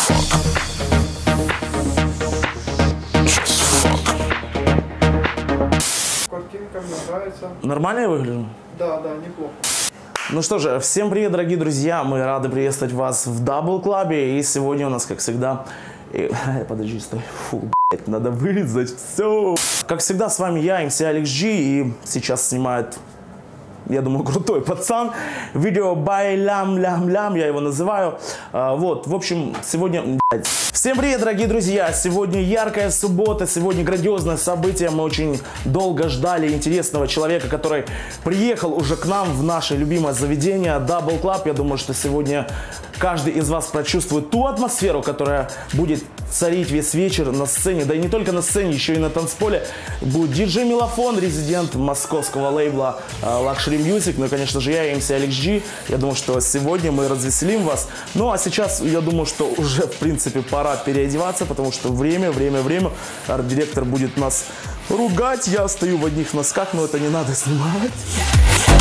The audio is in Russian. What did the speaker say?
Картинка мне нравится. Нормально я выгляжу? Да, неплохо. Ну что же, всем привет, дорогие друзья. Мы рады приветствовать вас в Дабл Клабе. И сегодня у нас, как всегда... Подожди, стой. Фу, блядь, надо вырезать все. Как всегда, с вами я, MC Alex G. И сейчас снимает... Я думаю, крутой пацан. Видео бай-лям-лям-лям, я его называю. Вот, в общем, сегодня... Всем привет, дорогие друзья. Сегодня яркая суббота, сегодня грандиозное событие. Мы очень долго ждали интересного человека, который приехал уже к нам в наше любимое заведение Double Club. Я думаю, что сегодня каждый из вас прочувствует ту атмосферу, которая будет царить весь вечер на сцене. Да и не только на сцене, еще и на танцполе. Будет диджей Мелофон, резидент московского лейбла Luxury Music. Ну и, конечно же, я, MC Alex G. Я думаю, что сегодня мы развеселим вас. Ну, а сейчас, я думаю, что уже, в принципе, пора переодеваться, потому что время. Арт-директор будет нас ругать. Я стою в одних носках, но это не надо снимать.